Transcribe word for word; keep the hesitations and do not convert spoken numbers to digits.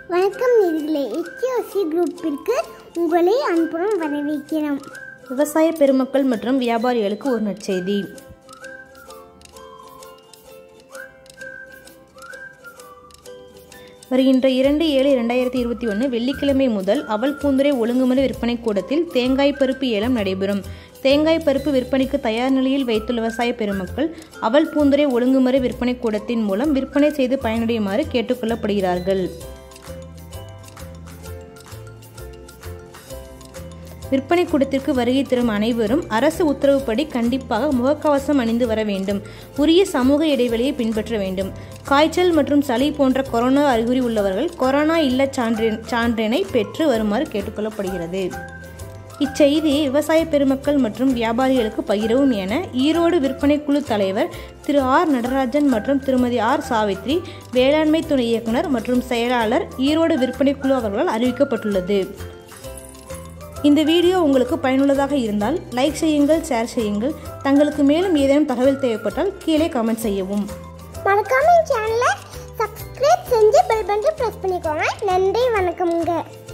வணக்கம் நேயர்களே, எச்ஓசி குரூப்பிற்கு உங்களை அன்புடன் வரவேற்கிறோம். விவசாய பெருமக்கள் மற்றும் வியாபாரிகளுக்கு ஒரு நற்செய்தி. வருகின்ற இரண்டு ஏழு இரண்டாயிரத்தி இருபத்தி ஒன்று வெள்ளிக்கிழமை முதல் அவல் பூந்துரை ஒழுங்குமுறை விற்பனை கூடத்தில் தேங்காய் பருப்பு ஏலம் நடைபெறும். தேங்காய் பருப்பு விற்பனைக்கு தயார் நிலையில் வைத்துள்ள விவசாய பெருமக்கள் அவல் பூந்துரை ஒழுங்குமுறை விற்பனை கூடத்தின் மூலம் விற்பனை செய்து பயனடையுமாறு கேட்டுக்கொள்ளப்படுகிறார்கள். விற்பனை கூடத்திற்கு வருகை தரும் அனைவரும் அரசு உத்தரவுப்படி கண்டிப்பாக முகக்கவசம் அணிந்து வர வேண்டும். உரிய சமூக இடைவெளியை பின்பற்ற வேண்டும். காய்ச்சல் மற்றும் சளி போன்ற கொரோனா அறிகுறி உள்ளவர்கள் கொரோனா இல்ல சான்றின் சான்றினை பெற்று வருமாறு கேட்டுக்கொள்ளப்படுகிறது. இச்செய்தியை விவசாய பெருமக்கள் மற்றும் வியாபாரிகளுக்கு பகிரவும் என ஈரோடு விற்பனை குழு தலைவர் திரு ஆர் நடராஜன் மற்றும் திருமதி ஆர் சாவித்ரி, வேளாண்மை துணை இயக்குனர் மற்றும் செயலாளர், ஈரோடு விற்பனை குழு அவர்களால் அறிவிக்கப்பட்டுள்ளது. இந்த வீடியோ உங்களுக்கு பயனுள்ளதாக இருந்தால் லைக் செய்யுங்கள், ஷேர் செய்யுங்கள். தங்களுக்கு மேலும் ஏதேனும் தகவல் தேவைப்பட்டால் கீழே கமெண்ட் செய்யவும். மறக்காம சேனலை சப்ஸ்கிரைப் செஞ்சு பெல் பட்டனை பிரஸ் பண்ணிக்கோங்க. நன்றி, வணக்கம்ங்க.